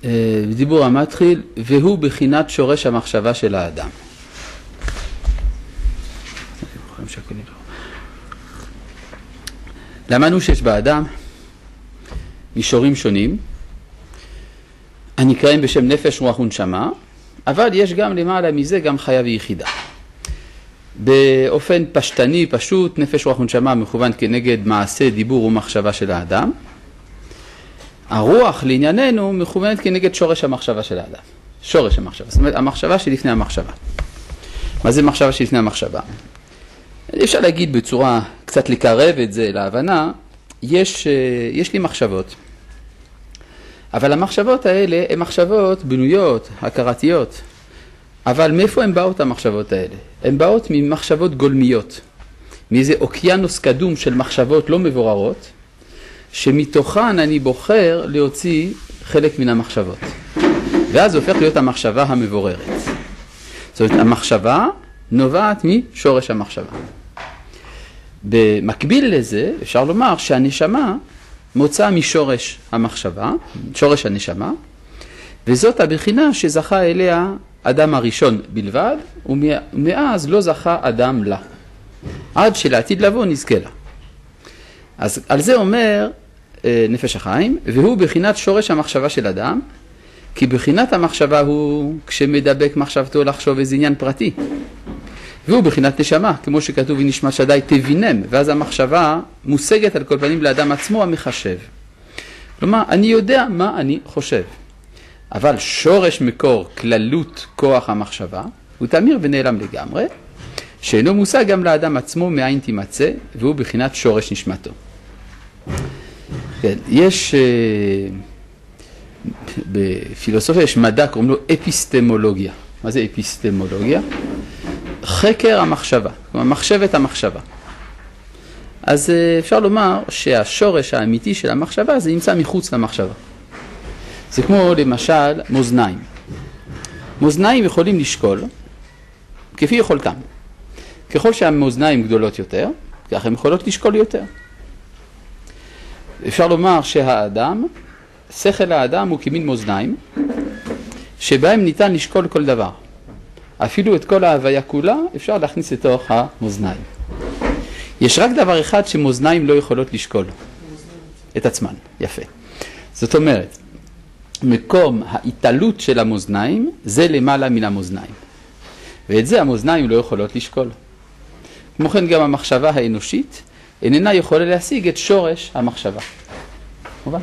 דיבור המתחיל, והוא בחינת שורש המחשבה של האדם. למדנו שיש באדם מישורים שונים, הנקראים בשם נפש, רוח ונשמה, אבל יש גם למעלה מזה גם חיה ויחידה. באופן פשטני, פשוט, נפש, רוח ונשמה מכוון כנגד מעשה, דיבור ומחשבה של האדם. הרוח לענייננו מכוונת כנגד שורש המחשבה של האדם. שורש המחשבה, זאת אומרת המחשבה שלפני המחשבה. מה זה מחשבה שלפני המחשבה? אפשר להגיד בצורה קצת לקרב את זה להבנה, יש לי מחשבות. אבל המחשבות האלה הן מחשבות בנויות, הכרתיות. אבל מאיפה הן באות המחשבות האלה? הן באות ממחשבות גולמיות. מאיזה אוקיינוס קדום של מחשבות לא מבוררות, שמתוכן אני בוחר להוציא חלק מן המחשבות. ואז הופך להיות המחשבה המבוררת. זאת אומרת, המחשבה נובעת משורש המחשבה. במקביל לזה, אפשר לומר שהנשמה מוצאה משורש המחשבה, שורש הנשמה, וזאת הבחינה שזכה אליה אדם הראשון בלבד, ומאז לא זכה אדם לה. עד שלעתיד לבוא נזכה לה. אז על זה אומר נפש החיים, והוא בחינת שורש המחשבה של אדם, כי בחינת המחשבה הוא כשמדבק מחשבתו לחשוב איזה עניין פרטי. והוא בחינת נשמה, כמו שכתוב ונשמע שדי תבינם, ואז המחשבה מושגת על כל פנים לאדם עצמו המחשב. כלומר, אני יודע מה אני חושב. אבל שורש מקור כללות כוח המחשבה, הוא תמיר ונעלם לגמרי, שאינו מושג גם לאדם עצמו מאין תימצא, והוא בחינת שורש נשמתו. כן, יש, בפילוסופיה יש מדע, קוראים לו אפיסטמולוגיה. מה זה אפיסטמולוגיה? חקר המחשבה, כלומר מחשבת המחשבה. אז אפשר לומר שהשורש האמיתי של המחשבה זה נמצא מחוץ למחשבה. זה כמו למשל מאזניים. מאזניים יכולים לשקול כפי יכולתם. ככל שהמאזניים גדולות יותר, כך הן יכולות לשקול יותר. אפשר לומר שהאדם, שכל האדם הוא כמין מאזניים, שבהם ניתן לשקול כל דבר. אפילו את כל ההוויה כולה אפשר להכניס לתוך המאזניים. יש רק דבר אחד שמאזניים לא יכולות לשקול. את עצמן. יפה. זאת אומרת, מקום ההתעלות של המאזניים זה למעלה מן המאזניים. ואת זה המאזניים לא יכולות לשקול. כמו כן גם המחשבה האנושית איננה יכולה להשיג את שורש המחשבה. מובן?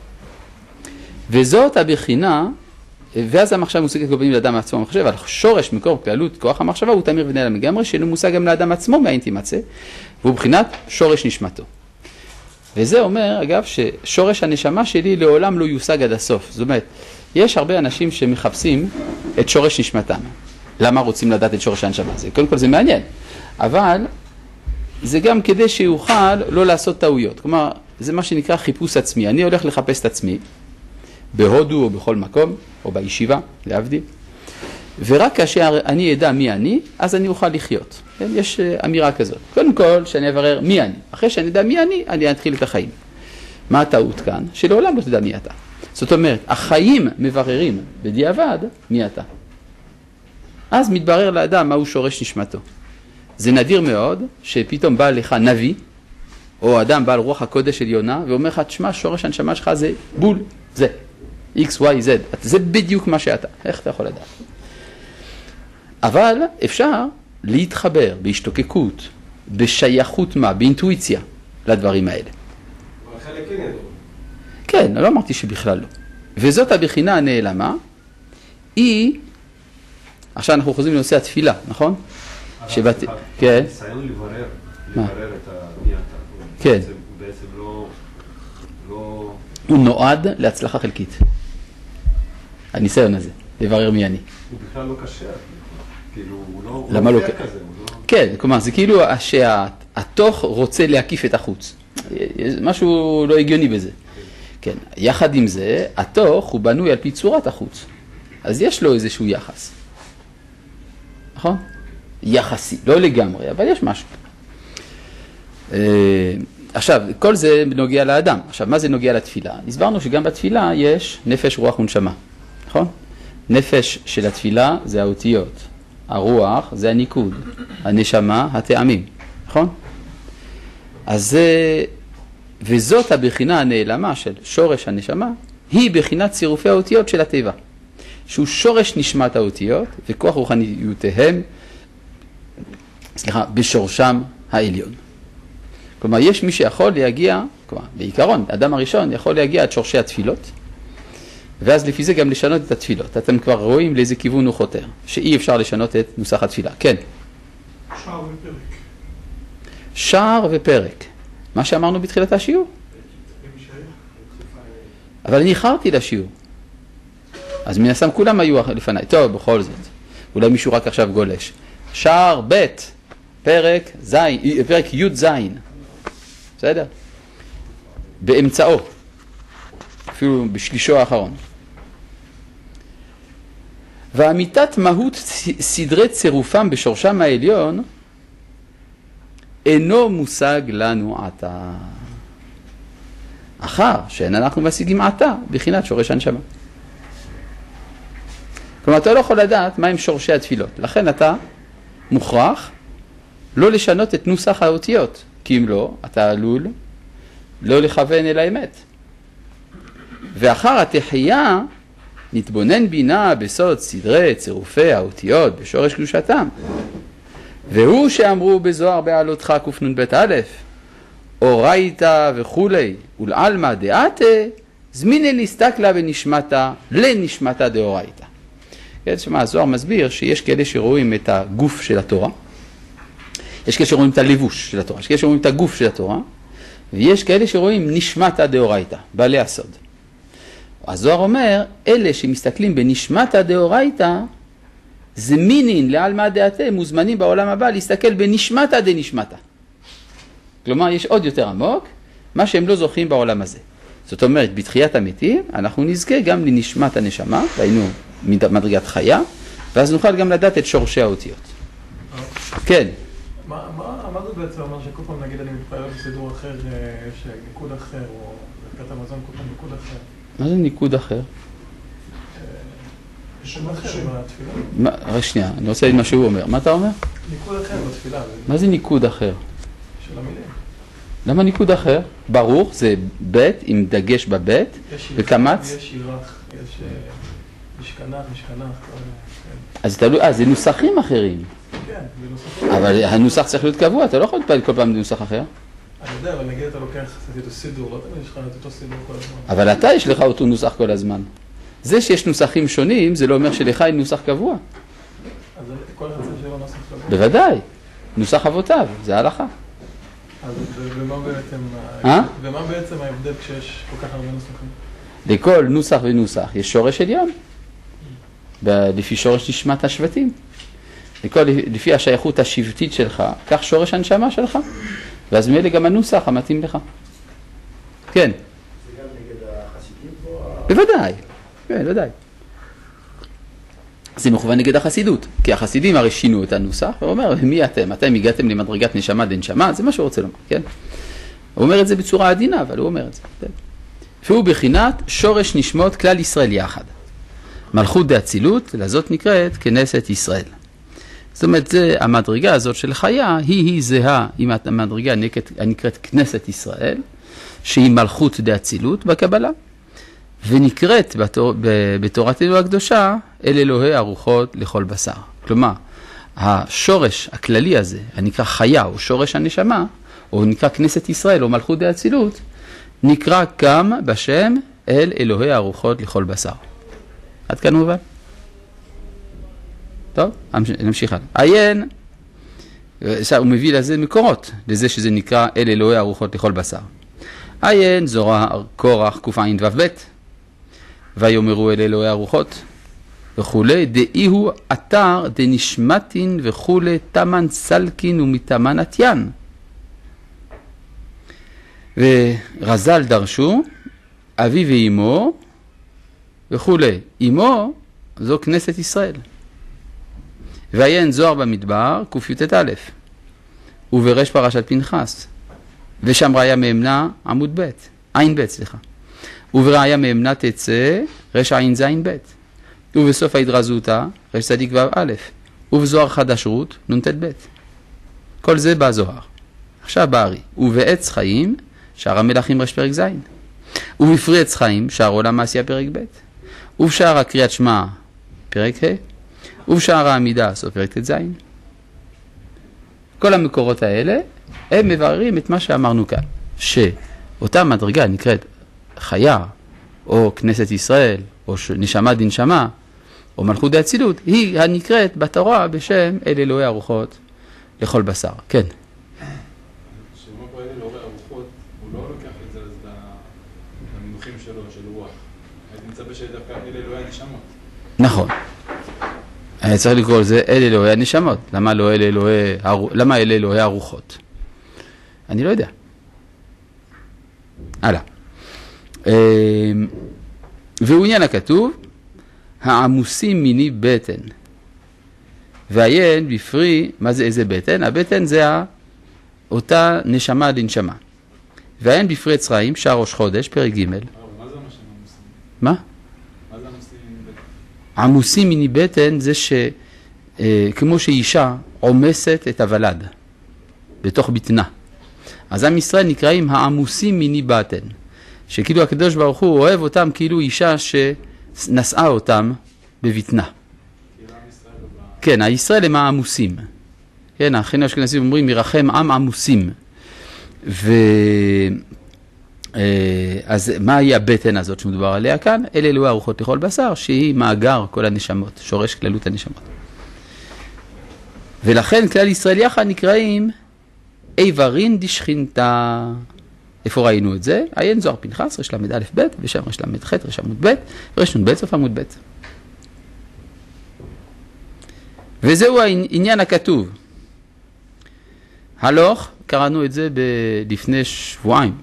וזאת הבחינה, ואז המחשבה מושגת כל פעמים לאדם עצמו המחשב, אבל שורש מקור כללות כוח המחשבה הוא תמיר ונעלם לגמרי, שאינו מושג גם לאדם עצמו מאין תימצא, והוא בחינת שורש נשמתו. וזה אומר, אגב, ששורש הנשמה שלי לעולם לא יושג עד הסוף. זאת אומרת, יש הרבה אנשים שמחפשים את שורש נשמתם. למה רוצים לדעת את שורש הנשמה? קודם כל זה מעניין, אבל זה גם כדי שיוכל לא לעשות טעויות. כלומר, זה מה שנקרא חיפוש עצמי. אני הולך לחפש את עצמי, בהודו או בכל מקום, או בישיבה, להבדיל. ורק כאשר אני אדע מי אני, אז אני אוכל לחיות. יש אמירה כזאת. קודם כל, שאני אברר מי אני. אחרי שאני אדע מי אני אתחיל את החיים. מה הטעות כאן? שלעולם לא תדע מי אתה. זאת אומרת, החיים מבררים בדיעבד מי אתה. אז מתברר לאדם מהו שורש נשמתו. זה נדיר מאוד שפתאום בא לך נביא, או אדם בעל רוח הקודש עליונה, ואומר לך, תשמע, שורש הנשמה שלך זה בול, זה. X, Y, Z. זה בדיוק מה שאתה. איך אתה יכול לדעת? אבל אפשר להתחבר בהשתוקקות, בשייכות מה, באינטואיציה לדברים האלה. אבל חלק כן ידעו. כן, לא אמרתי שבכלל לא. וזאת הבחינה הנעלמה, היא, עכשיו אנחנו חוזרים לנושא התפילה, נכון? כן. ניסיון לברר את מי אתה. כן. הוא בעצם לא... הוא נועד להצלחה חלקית. הניסיון הזה, לברר מי אני. הוא בכלל לא קשה. כאילו, הוא לא... למה לא? כזה, כן, כלומר, זה כאילו שהתוך רוצה להקיף את החוץ. משהו לא הגיוני בזה. כן, יחד עם זה, התוך הוא בנוי על פי צורת החוץ. אז יש לו איזשהו יחס. נכון? יחסי, לא לגמרי, אבל יש משהו. עכשיו, כל זה נוגע לאדם. עכשיו, מה זה נוגע לתפילה? הסברנו שגם בתפילה יש נפש, רוח ונשמה. נכון? נפש של התפילה זה האותיות, הרוח זה הניקוד, הנשמה, הטעמים, נכון? אז זה, וזאת הבחינה הנעלמה של שורש הנשמה, היא בחינת צירופי האותיות של הטבע, שהוא שורש נשמת האותיות וכוח רוחניותיהם, בשורשם העליון. כלומר, יש מי שיכול להגיע, כלומר, בעיקרון, האדם הראשון יכול להגיע עד שורשי התפילות, ואז לפי זה גם לשנות את התפילות. אתם כבר רואים לאיזה כיוון הוא חותר, שאי אפשר לשנות את נוסח התפילה. כן. שער ופרק. שער ופרק. מה שאמרנו בתחילת השיעור. אבל אני איחרתי לשיעור. אז מן הסתם כולם היו לפניי. טוב, בכל זאת. אולי מישהו רק עכשיו גולש. שער ב' פרק י' זין. בסדר? באמצעו. אפילו בשלישו האחרון. ואמיתת מהות סדרי צירופם בשורשם העליון אינו מושג לנו עתה. אחר שאין אנחנו משיגים עתה בחינת שורש הנשמה. כלומר, אתה לא יכול לדעת מהם שורשי התפילות. לכן אתה מוכרח לא לשנות את נוסח האותיות. כי אם לא, אתה עלול לא לכוון אל האמת. ואחר התחייה נתבונן בינה בסוד סדרי צירופי האותיות בשורש קדושתם. והוא שאמרו בזוהר בעלותך קנ"ב א', אורייתא וכולי, ולעלמא דעתה, זמינן להסתכלה בנשמתה לנשמתה דאורייתא. כן, שמה, הזוהר מסביר שיש כאלה שרואים את הגוף של התורה, יש כאלה שרואים את הלבוש של התורה, יש כאלה שרואים את הגוף של התורה, ויש כאלה שרואים נשמתה דאורייתא, בעלי הסוד. הזוהר אומר, אלה שמסתכלים בנשמתה דאורייתא, זמינין לעלמא דעתה, מוזמנים בעולם הבא להסתכל בנשמתה דנשמתה. כלומר, יש עוד יותר עמוק, מה שהם לא זוכים בעולם הזה. זאת אומרת, בתחיית המתים, אנחנו נזכה גם לנשמת הנשמה, והיינו מדרגת חיה, ואז נוכל גם לדעת את שורשי האותיות. כן. מה זה בעצם אומר שכל פעם נגיד אני מתפעל בסידור אחר, יש ניקוד אחר, או ברכת המזון כל פעם ניקוד אחר? מה זה ניקוד אחר? שם אחר בתפילה. רק שנייה, אני רוצה להגיד מה שהוא אומר. מה אתה אומר? ניקוד אחר בתפילה. מה זה ניקוד אחר? של המילים. למה ניקוד אחר? ברור, זה בית עם דגש בבית, וקמץ. יש ירח, יש משכנח. אז תלוי, זה נוסחים אחרים. כן, זה נוסחים. אבל הנוסח צריך להיות קבוע, אתה לא יכול להתפעל כל פעם בנוסח אחר. אני יודע, אבל נגיד אתה לוקח את אותו סידור, לא תמיד יש לך את אותו סידור כל הזמן. אבל אתה יש לך אותו נוסח כל הזמן. זה שיש נוסחים שונים, זה לא אומר שלך אין נוסח קבוע. אז כל אחד צריך שיהיה נוסח קבוע. בוודאי, נוסח אבותיו, זה ההלכה. אז ומה בעצם ההבדל כשיש כל כך הרבה נוסחים? לכל נוסח ונוסח יש שורש עליון, לפי שורש נשמת השבטים. לפי השייכות השבטית שלך, כך שורש הנשמה שלך, ואז מילא גם הנוסח המתאים לך. כן. זה גם נגד החסידים פה? בוודאי, כן, בוודאי. זה מכוון נגד החסידות, כי החסידים הרי שינו את הנוסח, הוא אומר, מי אתם? אתם הגעתם למדרגת נשמה דנשמה, זה מה שהוא רוצה לומר, כן? הוא אומר את זה בצורה עדינה, אבל הוא אומר את זה. כן? והוא בחינת שורש נשמות כלל ישראל יחד. מלכות דאצילות, לזאת נקראת כנסת ישראל. זאת אומרת, זה המדרגה הזאת של חיה, היא זהה עם המדרגה הנקראת כנסת ישראל, שהיא מלכות דאצילות בקבלה, ונקראת בתורתנו הקדושה, אל אלוהי הרוחות לכל בשר. כלומר, השורש הכללי הזה, הנקרא חיה או שורש הנשמה, או נקרא כנסת ישראל או מלכות דאצילות, נקרא גם בשם אל אלוהי הרוחות לכל בשר. עד כאן מובן? טוב, נמשיך הלאה. עיין, הוא מביא לזה מקורות, לזה שזה נקרא אל אלוהי הרוחות לכל בשר. עיין, זוהר, קורח, קע"ו, ויאמרו אל אלוהי הרוחות וכולי, דאי הוא אתר דנשמתין וכולי, תמן סלקין ומתמן עטיין. ורז"ל דרשו, אבי ואימו וכולי. אימו זו כנסת ישראל. ועיין זוהר במדבר, ק"ט א', וברש פרשת פנחס, ושם ראיה מאמנה עמוד ב', עין ב', סליחה. וברעיה מאמנה תצא, רש עין זין ב'. ובסוף ההתרזותה, רש צדיק ו' א', ובזוהר חדש רות, נ"ט ב'. כל זה בזוהר. עכשיו בארי, ובעץ חיים, שער המלכים רש פרק ז', ובפרי עץ חיים, שער עולם מעשייה פרק ב', ובשער הקריאת שמע פרק ה', ובשער העמידה סוף פרק ט"ז. כל המקורות האלה, הם מבררים את מה שאמרנו כאן, שאותה מדרגה נקראת חיה, או כנסת ישראל, או נשמה דנשמה, או מלכות דאצילות, היא הנקראת בתורה בשם אל אלוהי הרוחות לכל בשר. כן. כשאומר פה אל אלוהי הרוחות, הוא לא לוקח את זה למינוחים שלו, של רוח. הייתי מצפה שדווקא אל אלוהי הנשמות. נכון. אני צריך לקרוא לזה אל אלוהי הנשמות. למה אל אלוהי הרוחות? אני לא יודע. הלאה. והוא עניין הכתוב, העמוסים מיני בטן. ועיין בפרי, מה זה איזה בטן? הבטן זה אותה נשמה דנשמה. ועיין בפרי עץ חיים, שער ראש חודש, פרק ג'. מה זה מה שהם עמוסים? מה? מה זה עמוסים מיני בטן? עמוסים מיני בטן זה כמו שאישה עומסת את הוולד בתוך בטנה. אז עם ישראל נקראים העמוסים מיני בטן. שכאילו הקדוש ברוך הוא אוהב אותם כאילו אישה שנשאה אותם בבטנה. כן, הישראל הם העמוסים. כן, האחים האשכנזים אומרים, ירחם עם עמוסים. אז מהי הבטן הזאת שמדובר עליה כאן? אלה אלוהי הרוחות לכל בשר, שהיא מאגר כל הנשמות, שורש כללות הנשמות. ולכן כלל ישראל יחד נקראים איברין דשכינתה. איפה ראינו את זה? עיין זוהר פנחס, רש למד א' ב', ושם רש למד ח', רש עמוד ב', ורש נ' ב', סוף עמוד ב'. וזהו העניין הכתוב. הלוך, קראנו את זה לפני שבועיים.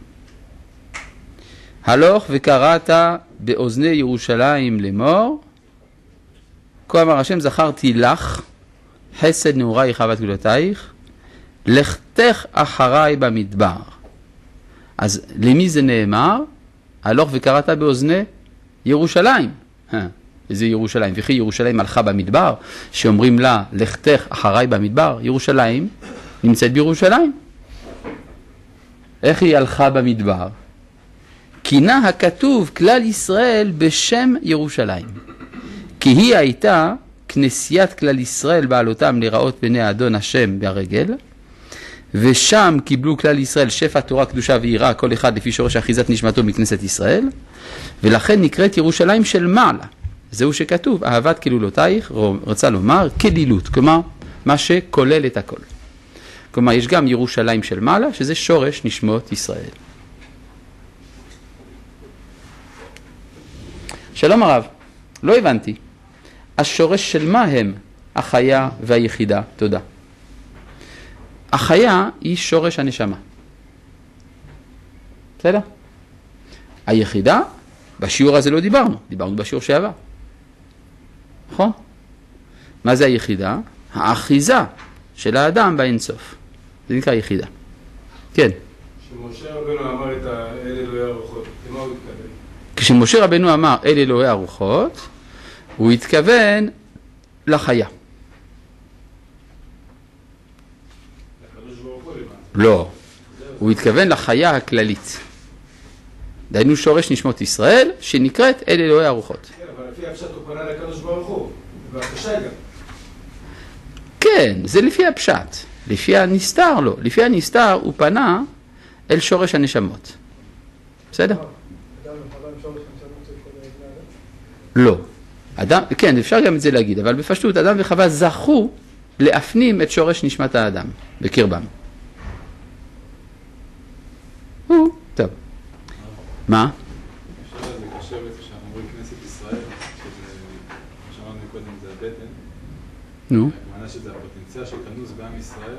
הלוך וקראת באוזני ירושלים לאמור, כה אמר השם זכרתי לך, חסד נעורייך אהבת גדולתייך, לכתך אחריי במדבר. אז למי זה נאמר? הלוך וקראת באוזני ירושלים. איזה ירושלים? וכי ירושלים הלכה במדבר, שאומרים לה, לכתך אחריי במדבר. ירושלים נמצאת בירושלים. איך היא הלכה במדבר? כינה הכתוב כלל ישראל בשם ירושלים. כי היא הייתה כנסיית כלל ישראל בעלותם לראות בני האדון השם ברגל, ושם קיבלו כלל ישראל שפע תורה, קדושה ויראה, כל אחד לפי שורש אחיזת נשמתו מכנסת ישראל, ולכן נקראת ירושלים של מעלה. זהו שכתוב, אהבת כלולותייך, רוצה לומר כלילות, כלומר, מה שכולל את הכל. כלומר, יש גם ירושלים של מעלה, שזה שורש נשמות ישראל. שלום הרב, לא הבנתי. השורש של מה הם החיה והיחידה? תודה. החיה היא שורש הנשמה. בסדר? היחידה, בשיעור הזה לא דיברנו בשיעור שעבר. נכון? מה זה היחידה? האחיזה של האדם באינסוף. זה נקרא יחידה. כן. כשמשה רבנו אמר את אל אלוהי הרוחות, למה הוא התכוון? כשמשה רבנו אמר אל אלוהי הרוחות, הוא התכוון לחיה. לא, הוא התכוון לחיה הכללית. דהיינו שורש נשמות ישראל, שנקראת אל אלוהי הרוחות. כן, אבל לפי הפשט הוא פנה לקדוש ברוך הוא, והפשט גם. כן, זה לפי הפשט. לפי הנסתר לא. לפי הנסתר הוא פנה אל שורש הנשמות. בסדר? לא. כן, אפשר גם את זה להגיד, אבל בפשטות אדם וחווה זכו להפנים את שורש נשמת האדם בקרבם. טוב. מה? אפשר זה קשה בעצם שאנחנו אומרים כנסת ישראל, כמו שאמרנו קודם זה הבטן. נו. הכוונה שזה הפוטנציאל שכנוס בעם ישראל,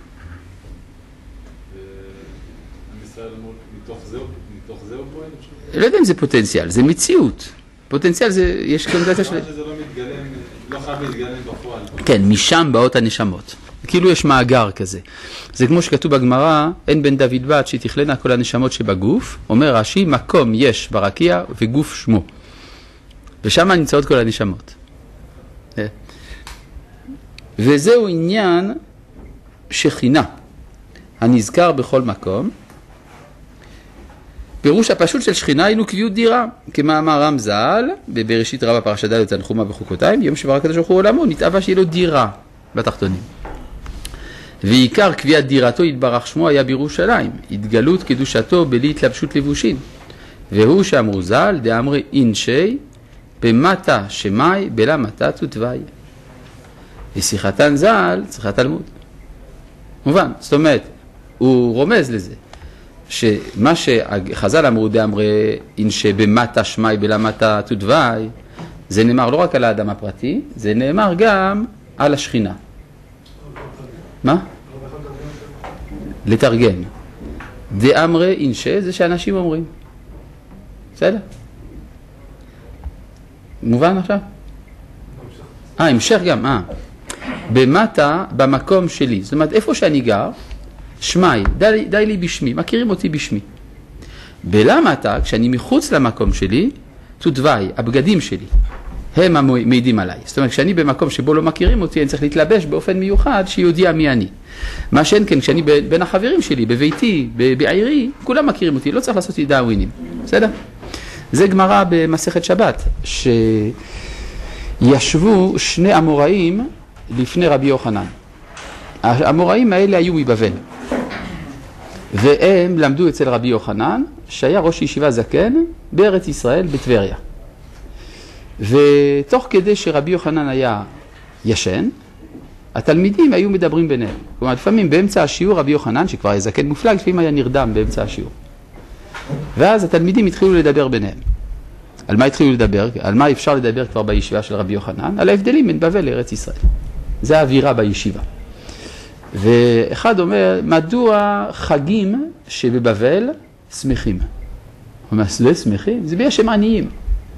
ועם ישראל אמור מתוך זה הוא פועל? לא יודע אם זה פוטנציאל, זה מציאות. פוטנציאל זה, יש קונדציה של... שזה לא מתגלם, לא חייב להתגלם בפועל. כן, משם באות הנשמות. כאילו יש מאגר כזה. זה כמו שכתוב בגמרא, אין בן דוד בת שתכלנה כל הנשמות שבגוף, אומר רש"י, מקום יש ברקיע וגוף שמו. ושם נמצאות כל הנשמות. וזהו עניין שכינה, הנזכר בכל מקום. פירוש הפשוט של שכינה היינו קביעות דירה, כמאמר רמז"ל, בבראשית רבה פרשת ד' תנחומה בחוקותיים, יום שברא הקדוש ברוך הוא עולמו, נתאווה שיהיה לו דירה בתחתונים. ועיקר קביעת דירתו יתברך שמו היה בירושלים, התגלות קדושתו בלי התלבשות לבושין. והוא שאמרו ז"ל, דאמרי אינשי, במטה שמאי, בלה מטה תותווי. ושיחתן ז"ל, צריכת תלמוד. מובן, זאת אומרת, הוא רומז לזה, שמה שחז"ל אמרו דאמרי אינשי, במטה שמאי, בלה מטה תותווי, זה נאמר לא רק על האדם הפרטי, זה נאמר גם על השכינה. מה? לתרגם. דאמרי אינשי זה שאנשים אומרים. בסדר? מובן עכשיו? המשך גם, במטה, במקום שלי. זאת אומרת, איפה שאני גר, שמי, די לי בשמי, מכירים אותי בשמי. בלמטה, כשאני מחוץ למקום שלי, תותווי, הבגדים שלי, הם המעידים עליי. זאת אומרת, כשאני במקום שבו לא מכירים אותי, אני צריך להתלבש באופן מיוחד שיודע מי אני. מה שאין כן, כשאני בין החברים שלי, בביתי, בעירי, כולם מכירים אותי, לא צריך לעשות לי דאווינים. בסדר? זה גמרא במסכת שבת, שישבו שני אמוראים לפני רבי יוחנן. האמוראים האלה היו מבבל, והם למדו אצל רבי יוחנן, שהיה ראש ישיבה זקן בארץ ישראל, בטבריה. ותוך כדי שרבי יוחנן היה ישן, התלמידים היו מדברים ביניהם. כלומר, לפעמים באמצע השיעור רבי יוחנן, שכבר היה זקן מופלג, לפעמים היה נרדם באמצע השיעור. ואז התלמידים התחילו לדבר ביניהם. על מה התחילו לדבר? על מה אפשר לדבר כבר בישיבה של רבי יוחנן? על ההבדלים בין בבל לארץ ישראל. זה האווירה בישיבה. ואחד אומר, מדוע חגים שבבבל שמחים? הוא אומר, לא שמחים? זה בגלל שהם עניים.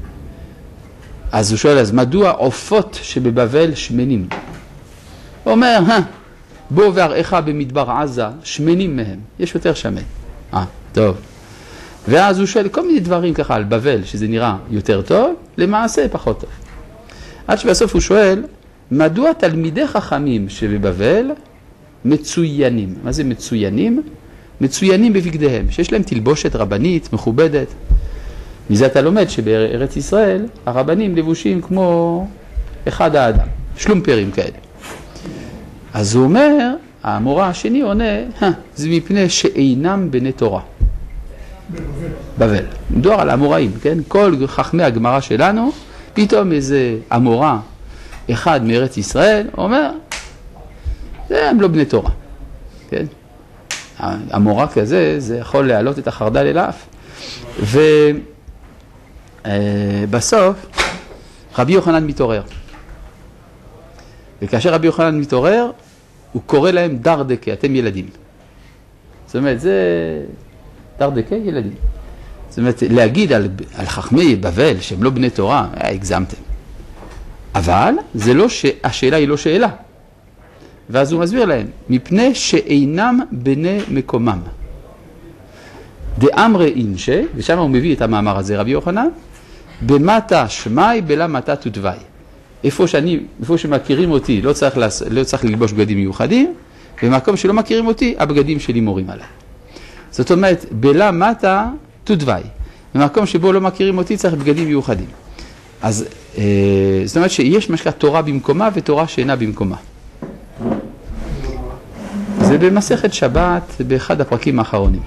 אז הוא שואל, אז מדוע עופות שבבבל שמנים? הוא אומר, בוא והראיך במדבר עזה, שמנים מהם. יש יותר שמן. טוב. ואז הוא שואל כל מיני דברים ככה על בבל, שזה נראה יותר טוב, למעשה פחות טוב. עד שבסוף הוא שואל, מדוע תלמידי חכמים שבבבל מצוינים? מה זה מצוינים? מצוינים בבגדיהם, שיש להם תלבושת רבנית, מכובדת. מזה אתה לומד שבארץ ישראל הרבנים לבושים כמו אחד האדם, שלומפרים כאלה. אז הוא אומר, המורה השני עונה, זה מפני שאינם בני תורה. בבל. מדובר על אמוראים, כן? כל חכמי הגמרא שלנו, פתאום איזה אמורה אחד מארץ ישראל אומר, הם לא בני תורה, כן? אמורה כזה, זה יכול להעלות את החרדל אל האף. ובסוף, רבי יוחנן מתעורר. וכאשר רבי יוחנן מתעורר, הוא קורא להם דרדקה, אתם ילדים. זאת אומרת, זה דרדקה, ילדים. זאת אומרת, להגיד על חכמי בבל שהם לא בני תורה, הגזמתם. אבל זה לא השאלה היא לא שאלה. ואז הוא מסביר להם, מפני שאינם בני מקומם. דאמרי אינשי, ושם הוא מביא את המאמר הזה, רבי יוחנן, במטה שמי בלה מטה תותווי. איפה שמכירים אותי לא צריך ללבוש בגדים מיוחדים, במקום שלא מכירים אותי, הבגדים שלי מורים עליי. זאת אומרת, בלה מטה תותווי. במקום שבו לא מכירים אותי צריך בגדים מיוחדים. אז זאת אומרת שיש משקע תורה במקומה ותורה שאינה במקומה. זה במסכת שבת באחד הפרקים האחרונים.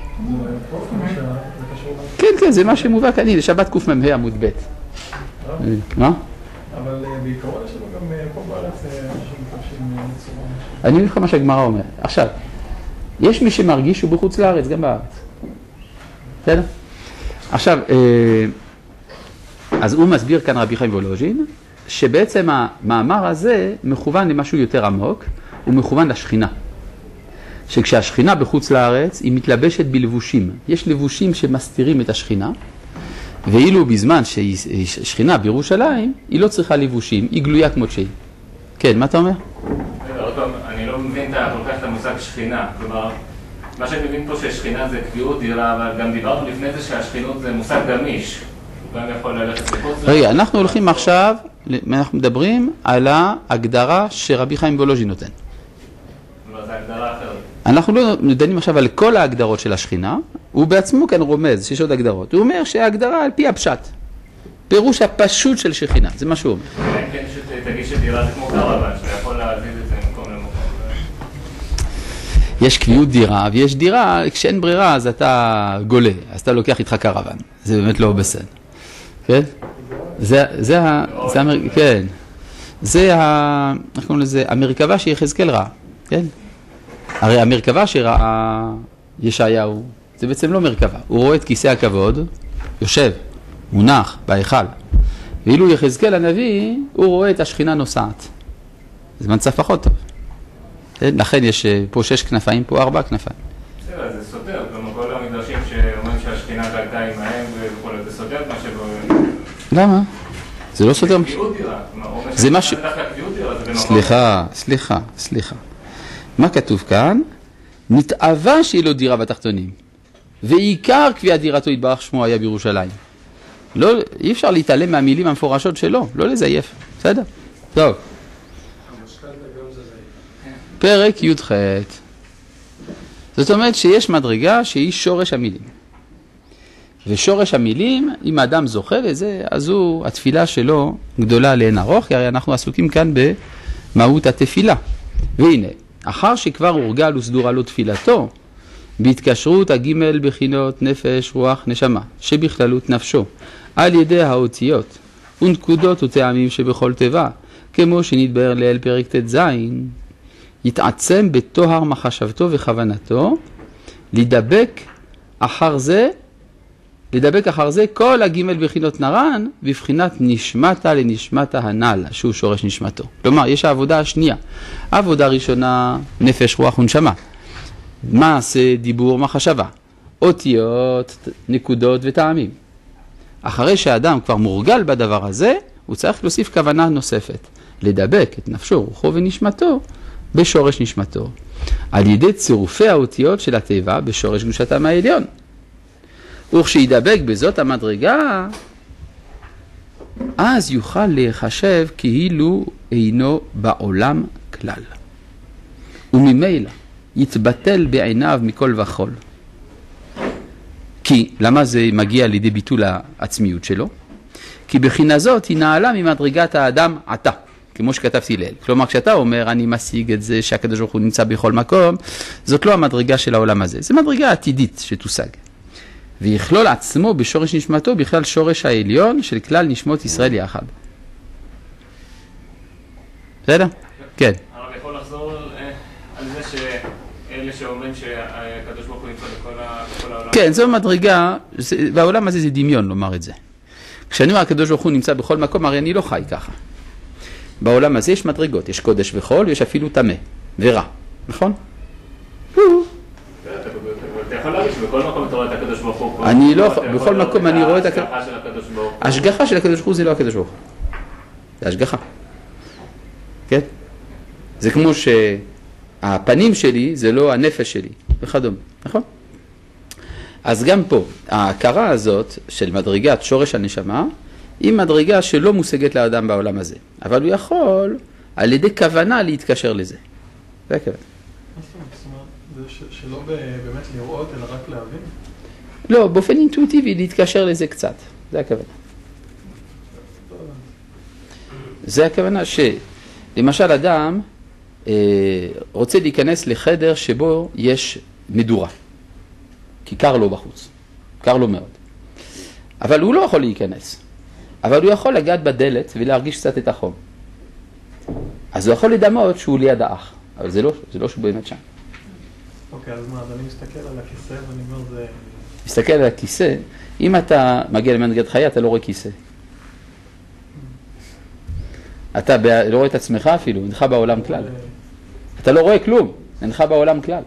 כן, כן, זה מה שמובא כאן, לשבת קמ"ה עמוד ב'. מה? אבל בעיקרון יש לנו גם פה בארץ שמפרשים בצורה. אני אומר לך מה שהגמרא אומר. עכשיו, יש מי שמרגיש שהוא בחוץ לארץ, גם בארץ. בסדר? עכשיו, אז הוא מסביר כאן רבי חיים וולוז'ין, שבעצם המאמר הזה מכוון למשהו יותר עמוק, הוא מכוון לשכינה. שכשהשכינה בחוץ לארץ היא מתלבשת בלבושים. יש לבושים שמסתירים את השכינה, ואילו בזמן שהיא שכינה בירושלים, היא לא צריכה לבושים, היא גלויה כמו שהיא. כן, מה אתה אומר? אני לא מבין כל כך את המושג שכינה. כלומר, מה שאני מבין פה ששכינה זה קביעות דירה, אבל גם דיברנו לפני זה שהשכינות זה מושג גמיש. הוא גם יכול ללכת לחוץ. רגע, אנחנו הולכים עכשיו אנחנו מדברים על ההגדרה שרבי חיים וולוז'ין נותן. לא, זה הגדרה אחרת. אנחנו לא דנים עכשיו על כל ההגדרות של השכינה, הוא בעצמו כאן רומז שיש עוד הגדרות. הוא אומר שההגדרה על פי הפשט, פירוש הפשוט של שכינה, זה מה שהוא אומר. כן, תגיד שדירה זה כמו קרוון, שאתה יכול להזיז את זה ממקום למקום. יש קביעות דירה, ויש דירה, כשאין ברירה אז אתה גולה, אז אתה לוקח איתך קרוון. זה באמת לא בסדר. כן? כן. זה איך קוראים לזה? המרכבה שיחזקאל ראה. כן? הרי המרכבה שראה ישעיהו, זה בעצם לא מרכבה. הוא רואה את כיסא הכבוד, יושב, מונח, בהיכל. ואילו יחזקאל הנביא, הוא רואה את השכינה נוסעת. זה מצב פחות טוב. לכן יש פה 6 כנפיים, פה 4 כנפיים. בסדר, זה סותר. כלומר, כל המדרשים שאומרים שהשכינה גלתה עמהם וכל זה סותר את מה שבו... למה? זה לא סותר. זה קביעות דירה. זה מה ש... סליחה. מה כתוב כאן? נתאווה שיהיה לו דירה בתחתונים. ועיקר קביעת דירתו יתברך שמו היה בירושלים. לא, אי אפשר להתעלם מהמילים המפורשות שלו, לא לזייף. בסדר? טוב. פרק י"ח. זאת אומרת שיש מדרגה שהיא שורש המילים. ושורש המילים, אם האדם זוכה לזה, אז התפילה שלו גדולה לאין ארוך, כי הרי אנחנו עסוקים כאן במהות התפילה. והנה, אחר שכבר הורגל וסדורה לו תפילתו, בהתקשרות הג' בחינות נפש, רוח, נשמה, שבכללות נפשו, על ידי האותיות ונקודות וטעמים שבכל טבע, כמו שנתבהר לאל פרק ט"ז, יתעצם בתוהר מחשבתו וכוונתו, לדבק אחר זה כל הג' בחינות נרן, בבחינת נשמתה לנשמתה הנ"ל, שהוא שורש נשמתו. כלומר, יש העבודה השנייה. העבודה הראשונה, נפש, רוח ונשמה. מעשה, דיבור, מחשבה. אותיות, נקודות וטעמים. אחרי שהאדם כבר מורגל בדבר הזה, הוא צריך להוסיף כוונה נוספת. לדבק את נפשו, רוחו ונשמתו בשורש נשמתו. על ידי צירופי האותיות של הטבע בשורש קדושתם העליון. וכשידבק בזאת המדרגה, אז יוכל להיחשב כאילו אינו בעולם כלל. וממילא יתבטל בעיניו מכל וכל. כי, למה זה מגיע לידי ביטול העצמיות שלו? כי בחינה זאת היא נעלה ממדרגת האדם עתה, כמו שכתבתי לאל. כלומר, כשאתה אומר, אני משיג את זה שהקדוש ברוך הוא נמצא בכל מקום, זאת לא המדרגה של העולם הזה. זה מדרגה עתידית שתושג. ויכלול עצמו בשורש נשמתו בכלל שורש העליון של כלל נשמות ישראל יחד. בסדר? כן. הרב יכול לחזור על זה שאלה שאומרים שהקדוש ברוך הוא נמצא בכל העולם? כן, זו מדרגה, בעולם הזה זה דמיון לומר את זה. כשאני אומר הקדוש ברוך הוא נמצא בכל מקום, הרי אני לא חי ככה. בעולם הזה יש מדרגות, יש קודש וחול, יש אפילו טמא ורע, נכון? אתה יכול להגיד שבכל מקום אתה רואה את הקדוש ברוך הוא. אני לא, בכל מקום אני רואה את ההשגחה של הקדוש ברוך הוא. ההשגחה של הקדוש ברוך הוא זה לא הקדוש ברוך הוא. זה השגחה. כן? זה כמו שהפנים שלי זה לא הנפש שלי, וכדומה, נכון? אז גם פה, ההכרה הזאת של מדרגת שורש הנשמה, היא מדרגה שלא מושגת לאדם בעולם הזה. אבל הוא יכול על ידי כוונה להתקשר לזה. זה הכוונה. זה שלא באמת לראות, אלא רק להבין? לא, באופן אינטואיטיבי להתקשר לזה קצת. זה הכוונה. זה הכוונה שלמשל אדם רוצה להיכנס לחדר שבו יש מדורה. כי קר לו בחוץ. קר לו מאוד. אבל הוא לא יכול להיכנס. אבל הוא יכול לגעת בדלת ולהרגיש קצת את החום. אז הוא יכול לדמות שהוא ליד האח. אבל זה לא שהוא באמת שם. אוקיי, אז מה, אז אני מסתכל על הכיסא ואני אומר זה... מסתכל על הכיסא, אם אתה מגיע למנגד חיה, אתה לא רואה כיסא. אתה לא רואה את עצמך אפילו, אינך בעולם כלל. אתה לא רואה כלום, אינך בעולם כלל.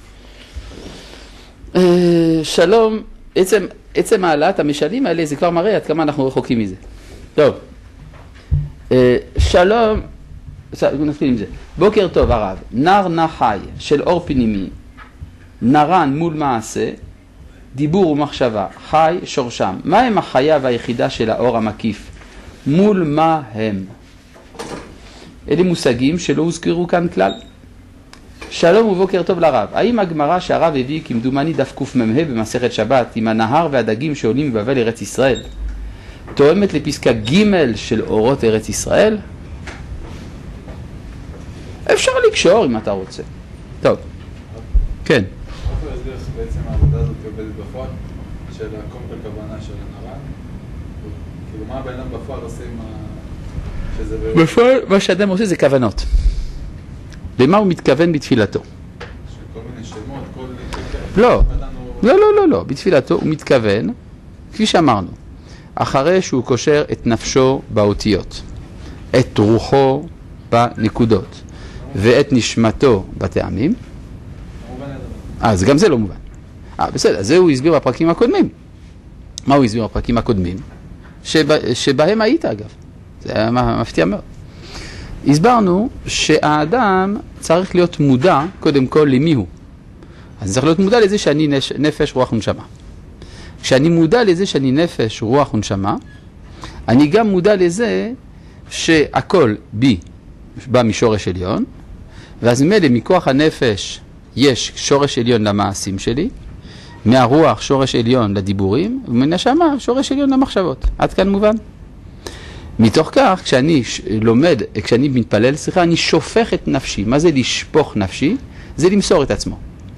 שלום, עצם העלאת המשלים האלה, זה כבר מראה עד כמה אנחנו רחוקים מזה. טוב, שלום, נתחיל עם זה. בוקר טוב הרב, נר נחי של אור פנימי, נרן מול מעשה, דיבור ומחשבה, חי שורשם. מה הם החיה והיחידה של האור המקיף מול מה הם? אלה מושגים שלא הוזכרו כאן כלל. שלום ובוקר טוב לרב. האם הגמרא שהרב הביא כמדומני דף קמ"ה במסכת שבת עם הנהר והדגים שעולים מבבל ארץ ישראל תואמת לפסקה ג' של אורות ארץ ישראל? אפשר לקשור אם אתה רוצה. טוב. כן. איפה להסביר איך בעצם העבודה הזאת עובדת בפועל של קודם כל כוונה של הנהרן? כאילו מה הבן אדם בפועל עושה עם שזה בפועל מה שאדם עושה זה כוונות. למה הוא מתכוון בתפילתו? כל מיני שמות, כל... לא. בתפילתו הוא מתכוון, כפי שאמרנו, אחרי שהוא קושר את נפשו באותיות, את רוחו בנקודות, ואת נשמתו בטעמים. אז גם זה לא מובן. בסדר, זה הוא הסביר בפרקים הקודמים. מה הוא הסביר בפרקים הקודמים? שבהם היית אגב. זה היה מפתיע מאוד. הסברנו שהאדם צריך להיות מודע קודם כל למי הוא. אז צריך להיות מודע לזה שאני נפש, רוח ונשמה. כשאני מודע לזה שאני נפש, רוח ונשמה, אני גם מודע לזה שהכל בי בא משורש עליון, ואז מלא מכוח הנפש יש שורש עליון למעשים שלי, מהרוח שורש עליון לדיבורים, ומנשמה שורש עליון למחשבות. עד כאן מובן? מתוך כך, כשאני מתפלל, אני שופך את נפשי. מה זה לשפוך נפשי? זה למסור את עצמו.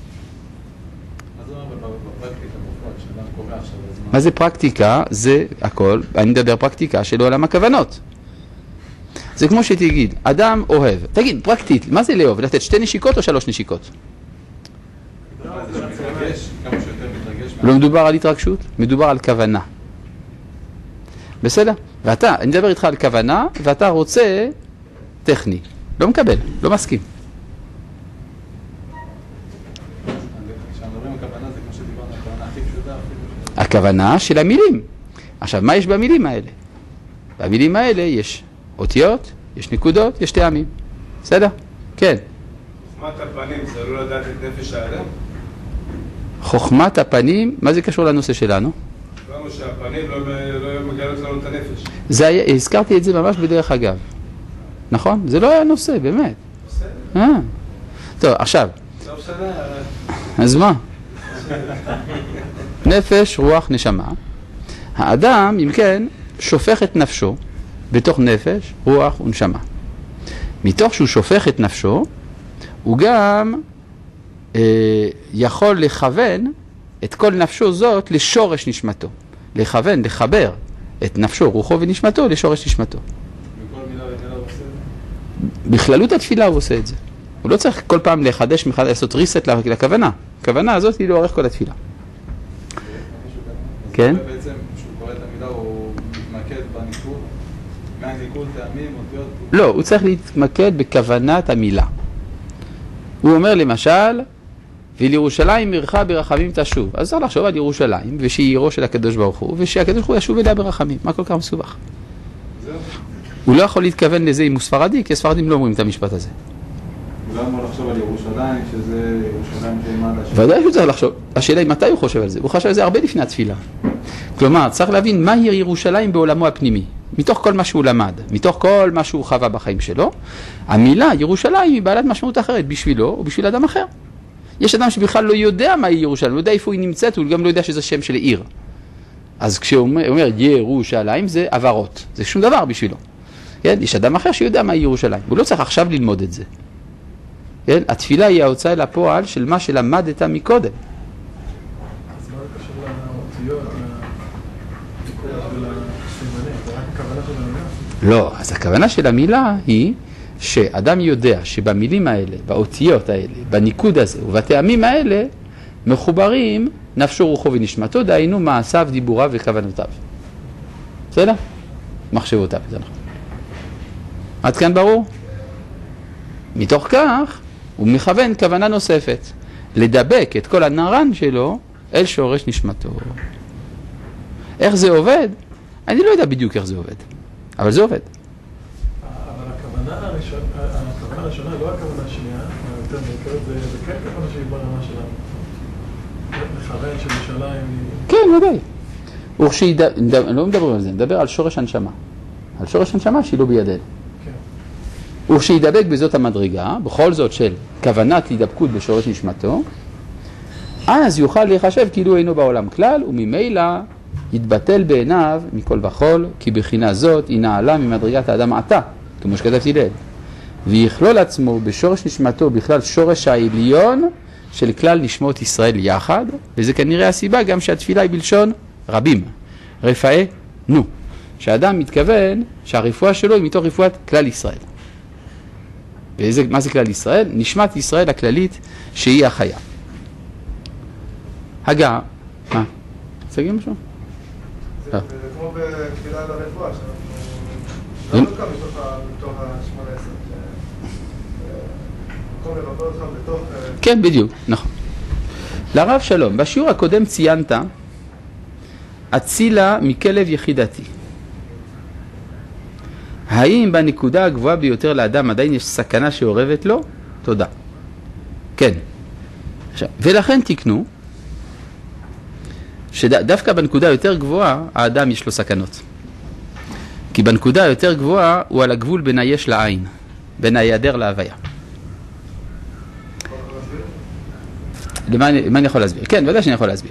מה זה פרקטיקה? זה הכל, אני מדבר פרקטיקה של עולם הכוונות. זה כמו שתגיד, אדם אוהב. תגיד, פרקטית, מה זה לאהוב? לתת 2 נשיקות או 3 נשיקות? לא מדובר על התרגשות, מדובר על כוונה. בסדר? אני מדבר איתך על כוונה, ואתה רוצה טכני. לא מקבל, לא מסכים. כשמדברים על כוונה זה כמו שדיברנו, הכוונה הכי פשוטה. הכוונה של המילים. עכשיו, מה יש במילים האלה? במילים האלה יש אותיות, יש נקודות, יש טעמים. בסדר? כן. חוכמת הפנים זה לא לדעת את נפש האדם? חוכמת הפנים, מה זה קשור לנושא שלנו? אמרנו שהפנים לא מגלות לנו את הנפש. הזכרתי את זה ממש בדרך אגב. נכון? זה לא היה נושא, באמת. בסדר. טוב, עכשיו. טוב שנה. אז מה? נפש, רוח, נשמה. האדם, אם כן, שופך את נפשו בתוך נפש, רוח ונשמה. מתוך שהוא שופך את נפשו, הוא גם יכול לכוון את כל נפשו זאת לשורש נשמתו. לכוון, לחבר את נפשו, רוחו ונשמתו לשורש נשמתו. בכל מילה ומילה הוא עושה את זה? בכללות התפילה הוא עושה את זה. הוא לא צריך כל פעם לחדש, לעשות ריסט לכוונה. הכוונה הזאת היא לאורך כל התפילה. כן? בעצם כשהוא קורא את המילה הוא מתמקד בניקוד, מהניקוד, טעמים, אותיות? לא, הוא צריך להתמקד בכוונת המילה. הוא אומר למשל, ולירושלים עירך ברחמים תשוב. אז צריך לחשוב על ירושלים, ושהיא עירו של הקדוש ברוך הוא, ושהקדוש ברוך הוא ישוב אליה ברחמים. מה כל כך מסובך? הוא לא יכול להתכוון לזה אם הוא ספרדי, כי הספרדים לא אומרים את המשפט הזה. הוא לא אמור לחשוב על ירושלים, שזה ירושלים תימד השם. ודאי שהוא צריך לחשוב. השאלה היא מתי הוא חושב על זה. הוא חושב על זה הרבה לפני התפילה. כלומר, צריך להבין מהי ירושלים בעולמו הפנימי. מתוך כל מה שהוא למד, מתוך כל מה שהוא חווה בחיים שלו, המילה ירושלים היא בעלת משמעות אחרת בשבילו או בשביל אדם אחר. יש אדם שבכלל לא יודע מהי ירושלים, לא יודע איפה היא נמצאת, הוא גם לא יודע שזה שם של עיר. אז כשהוא אומר ירושלים זה עברות, זה שום דבר בשבילו. כן? יש אדם אחר שיודע מהי ירושלים, הוא לא צריך עכשיו ללמוד את זה. כן? התפילה היא ההוצאה לפועל של מה שלמדת מקודם. אז מה זה קשור לאותיות, לנקודות ולסימנים? זה רק הכוונה של המילה? לא, אז הכוונה של המילה היא שאדם יודע שבמילים האלה, באותיות האלה, בניקוד הזה ובטעמים האלה מחוברים נפשו רוחו ונשמתו, דהיינו מעשיו, דיבוריו וכוונותיו. בסדר? מחשבותיו, זה נכון. עד כאן ברור? מתוך כך הוא מכוון כוונה נוספת, לדבק את כל הנערן שלו אל שורש נשמתו. איך זה עובד? אני לא יודע בדיוק איך זה עובד, אבל זה עובד. אבל הכוונה הראשונה, לא הכוונה השנייה, יותר מורכבת, זה כן כוונה שהיא ברמה שלנו. לכוון של ירושלים. כן, ודאי. לא מדברים על זה, נדבר על שורש הנשמה. על שורש הנשמה שהיא לא בידינו. כן. וכשידבק בזאת המדרגה, בכל זאת של כוונת להידבקות בשורש נשמתו, אז יוכל להיחשב כאילו אינו בעולם כלל, וממילא יתבטל בעיניו מכל וכל, כי בחינה זאת היא נעלה ממדרגת האדם עתה, כמו שכתבתי לעיל. ויכלול עצמו בשורש נשמתו בכלל שורש העליון של כלל נשמות ישראל יחד, וזה כנראה הסיבה גם שהתפילה היא בלשון רבים. רפאי נו, שהאדם מתכוון שהרפואה שלו היא מתוך רפואת כלל ישראל. מה זה כלל ישראל? נשמת ישראל הכללית שהיא החיה. הגה, מה? תגיד משהו? זה כמו בתפילה על הרפואה, שאנחנו לא נוקע בתוך ה-18. מקום לרפא אותך בתוך... כן, בדיוק, נכון. לרב שלום, בשיעור הקודם ציינת אצילה מכלב יחידתי. האם בנקודה הגבוהה ביותר לאדם עדיין יש סכנה שעורבת לו? תודה. כן. עכשיו, ולכן תקנו שדווקא בנקודה יותר גבוהה האדם יש לו סכנות. כי בנקודה יותר גבוהה הוא על הגבול בין היש לעין, בין היעדר להוויה. מה אני יכול להסביר? כן, ודאי שאני יכול להסביר.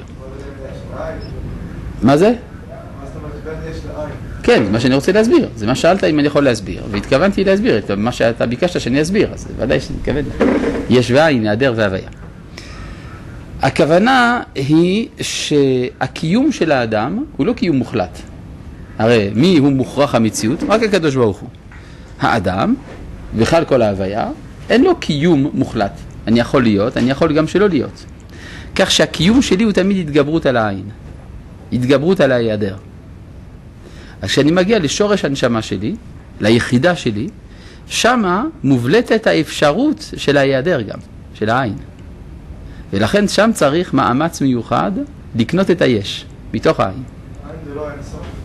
מה זה? מה זאת אומרת בין יש לעין? כן, מה שאני רוצה להסביר. זה מה שאלת אם אני יכול להסביר. והתכוונתי להסביר את מה שאתה ביקשת שאני אסביר. אז ודאי שאני מתכוון. יש ועין, היעדר והוויה. הכוונה היא שהקיום של האדם הוא לא קיום מוחלט. הרי מי הוא מוכרח המציאות? רק הקדוש ברוך הוא. האדם, בכלל כל ההוויה, אין לו קיום מוחלט. אני יכול להיות, אני יכול גם שלא להיות. כך שהקיום שלי הוא תמיד התגברות על העין. התגברות על ההיעדר. אז כשאני מגיע לשורש הנשמה שלי, ליחידה שלי, שמה מובלטת האפשרות של ההיעדר גם, של העין. ולכן שם צריך מאמץ מיוחד לקנות את היש, מתוך העין. העין זה לא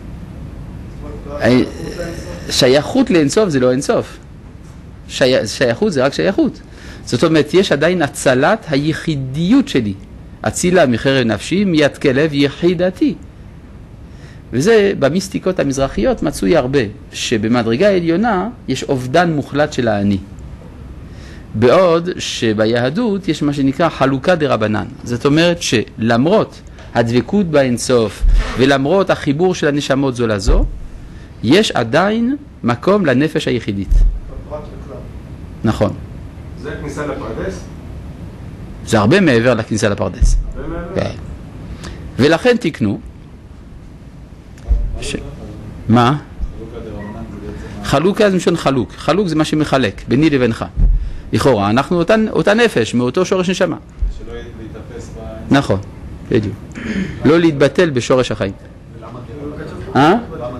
אינסוף? שייכות לאינסוף זה לא אינסוף. שייכות זה רק שייכות. זאת אומרת, יש עדיין הצלת היחידיות שלי. הצילה מחרב נפשי, מיד כלב יחידתי. וזה במיסטיקות המזרחיות מצוי הרבה, שבמדרגה העליונה יש אובדן מוחלט של האני. בעוד שביהדות יש מה שנקרא חלוקה דרבנן. זאת אומרת שלמרות הדבקות באינסוף ולמרות החיבור של הנשמות זו לזו, יש עדיין מקום לנפש היחידית. נכון. זה כניסה לפרדס? זה הרבה מעבר לכניסה לפרדס. הרבה מעבר? כן. ולכן תקנו. מה? חלוקה זה משון חלוק. חלוק זה מה שמחלק, ביני לבינך. לכאורה, אנחנו אותה נפש, מאותו שורש נשמה. שלא להתאפס נכון, בדיוק. לא להתבטל בשורש החיים. ולמה דרבנן? למה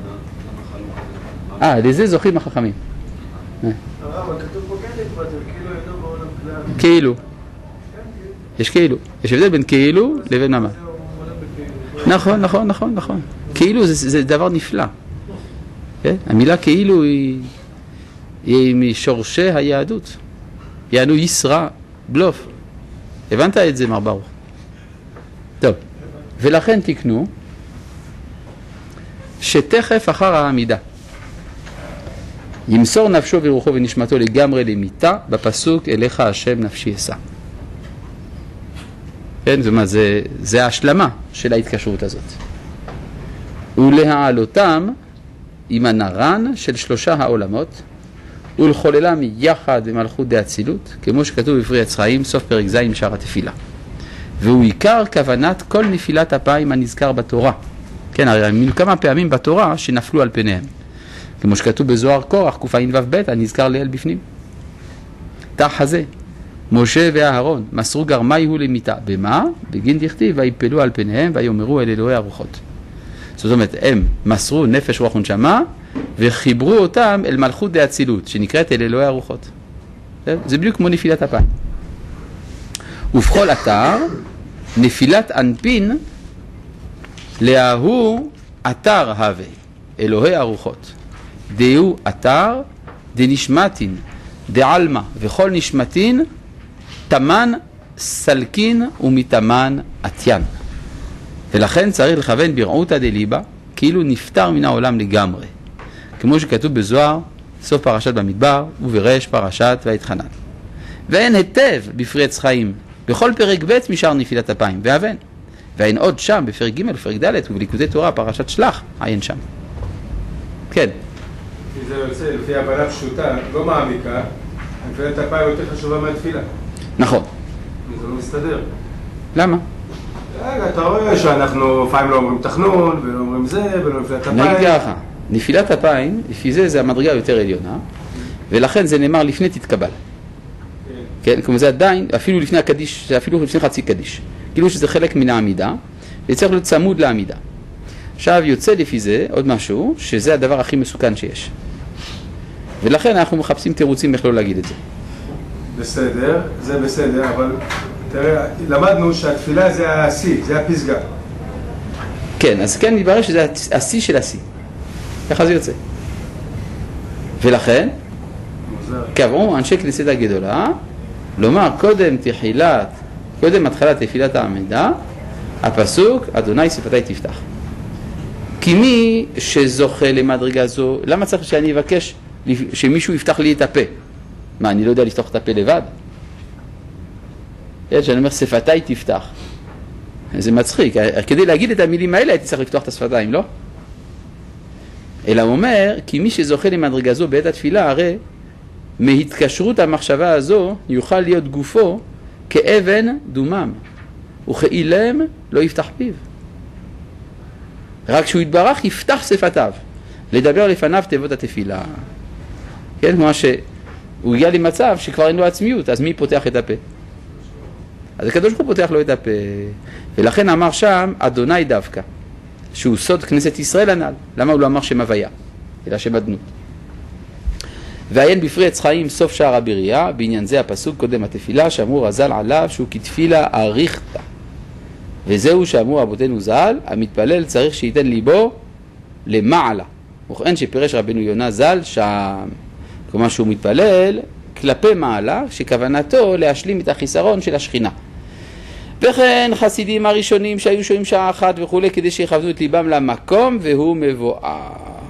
חלוקה? לזה זוכים החכמים. אבל כתוב פה כן להתבטל, כאילו אינו בעולם כלל. כאילו. יש כאילו. יש הבדל בין כאילו לבין ממש. נכון, נכון, נכון, נכון. כאילו זה דבר נפלא. המילה כאילו היא משורשי היהדות. יענו ישרה בלוף. הבנת את זה, מר ברוך? טוב. ולכן תקנו שתכף אחר העמידה ימסור נפשו ורוחו ונשמתו לגמרי למיתה בפסוק אליך השם נפשי אשא. כן, זאת אומרת, זה ההשלמה של ההתקשרות הזאת. ולהעלותם עם הנרן של שלושה העולמות ולחוללם יחד במלכות דאצילות, כמו שכתוב בפרי עץ חיים, סוף פרק ז' שער התפילה. והוא עיקר כוונת כל נפילת אפיים הנזכר בתורה. כן, הרי כמה פעמים בתורה שנפלו על פניהם. כמו שכתוב בזוהר קורח, קע"ו ב' הנזכר לאל בפנים. תח הזה, משה ואהרון מסרו גרמייהו למיתה. במה? בגין דכתיב, ויפלו על פניהם ויאמרו אל אלוהי הרוחות. זאת אומרת, הם מסרו נפש רוח ונשמה וחיברו אותם אל מלכות דאצילות, שנקראת אל אלוהי הרוחות. זה בדיוק כמו נפילת אפיים. ובכל אתר, נפילת אנפין להוא אתר הווה, אלוהי הרוחות. דהו אתר דנשמתין, דעלמה, וכל נשמתין, תמן סלקין ומתמן עתיין. ולכן צריך לכוון ברעותא דליבה, כאילו נפטר מן העולם לגמרי. כמו שכתוב בזוהר, סוף פרשת במדבר, ובראש פרשת ויתחנן. ואין היטב בפרי עץ חיים, בכל פרק ב' משאר נפילת אפיים, ואבן. ואין עוד שם, בפרק ג' ופרק ד', ובליקודי תורה, פרשת שלח, עיין שם. כן. כי זה יוצא, לפי הבנה פשוטה, לא מעמיקה, נפילת אפיים יותר חשובה מהתפילה. נכון. זה לא מסתדר. למה? רגע, אתה רואה שאנחנו לפעמים לא אומרים תחנון, ולא אומרים זה, ולא נפילת אפיים. נגיד ככה, נפילת אפיים, לפי זה המדרגה יותר עליונה, ולכן זה נאמר לפני תתקבל. כן, כמו זה עדיין, אפילו לפני הקדיש, אפילו לפני חצי קדיש. כאילו שזה חלק מן העמידה, וצריך להיות צמוד לעמידה. עכשיו יוצא לפי זה עוד משהו, שזה הדבר הכי מסוכן שיש. ולכן אנחנו מחפשים תירוצים איך לא להגיד את זה. בסדר, זה בסדר, אבל תראה, למדנו שהתפילה זה השיא, זה הפסגה. כן, אז כן מתברר שזה השיא של השיא. ככה זה יוצא. ולכן, קבעו אנשי כנסת הגדולה, לומר קודם התחלת תפילת העמידה, הפסוק, אדוני שפתי תפתח. כי מי שזוכה למדרגה זו, למה צריך שאני אבקש שמישהו יפתח לי את הפה? מה, אני לא יודע לפתוח את הפה לבד? שאני אומר, שפתי תפתח. זה מצחיק. כדי להגיד את המילים האלה, הייתי צריך לפתוח את השפתיים, לא? אלא הוא אומר, כי מי שזוכה למדרגה זו בעת התפילה, הרי מהתקשרות המחשבה הזו יוכל להיות גופו כאבן דומם, וכאילם לא יפתח פיו. רק שהוא יתברך יפתח שפתיו, לדבר לפניו תיבות התפילה. כן, כמו שהוא הגיע למצב שכבר אין לו עצמיות, אז מי פותח את הפה? אז הקדוש ברוך הוא פותח לו את הפה, ולכן אמר שם אדוני דווקא, שהוא סוד כנסת ישראל הנ"ל. למה הוא לא אמר שם הוויה, אלא שם אדנות? ועיין בפרי עץ חיים סוף שער הבריאה, בעניין זה הפסוק קודם התפילה, שאמרו רז"ל עליו שהוא כתפילה אריכתא. וזהו שאמרו רבותינו ז"ל, המתפלל צריך שייתן ליבו למעלה. וכן שפירש רבנו יונה ז"ל שם, כלומר שהוא מתפלל כלפי מעלה, שכוונתו להשלים את החיסרון של השכינה. וכן חסידים הראשונים שהיו שוהים שעה אחת וכו' כדי שיכוונו את ליבם למקום, והוא מבואר.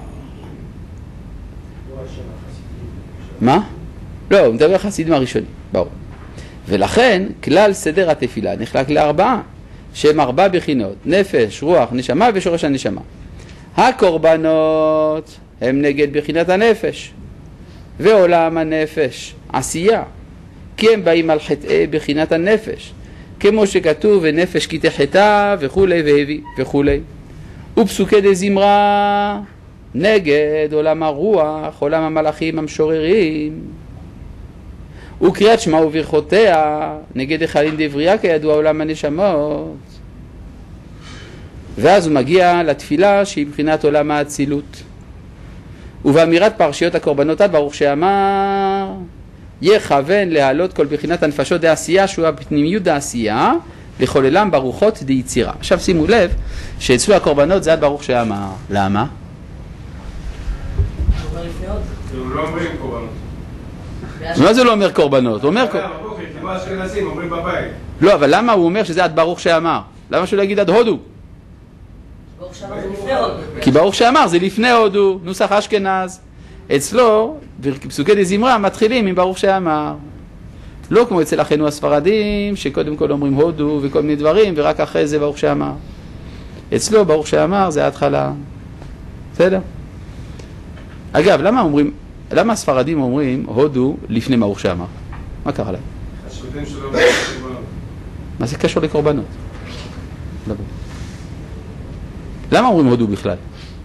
מה? לא, הוא מדבר חסידים הראשונים, ברור. ולכן כלל סדר התפילה נחלק לארבעה, שהם 4 בחינות, נפש, רוח, נשמה ושורש הנשמה. הקורבנות הם נגד בחינת הנפש, ועולם הנפש, עשייה, כי הם באים על חטאי בחינת הנפש, כמו שכתוב ונפש כי תחטא וכו' והביא וכו'. ופסוקי דזמרה נגד עולם הרוח, עולם המלאכים המשוררים. וקריאת שמע וברכותיה נגד החלין דברייה כידוע עולם הנשמות. ואז הוא מגיע לתפילה שהיא מבחינת עולם האצילות. ובאמירת פרשיות הקורבנות עד ברוך שאמר יכוון להעלות כל בחינת הנפשות דעשייה, שהוא הפנימיות דעשייה, לחוללם ברוחות דיצירה. עכשיו שימו לב שאצלו הקורבנות זה עד ברוך שאמר. למה? הוא לא אומרים קורבנות. מה זה לא אומר קורבנות? הוא אומר כמו אשכנזים אומרים בבית. לא, אבל למה הוא אומר שזה עד ברוך שאמר? למה שהוא לא יגיד עד הודו? כי ברוך שאמר זה לפני הודו, נוסח אשכנז. אצלו פסוקי דזמרה מתחילים עם ברוך שאמר, לא כמו אצל אחינו הספרדים שקודם כל אומרים הודו וכל מיני דברים ורק אחרי זה ברוך שאמר. אצלו ברוך שאמר זה ההתחלה. בסדר? אגב, למה הספרדים אומרים הודו לפני ברוך שאמר? מה קרה להם? חשודים שלא אומרים קורבנות. מה זה קשור לקורבנות? למה אומרים הודו בכלל?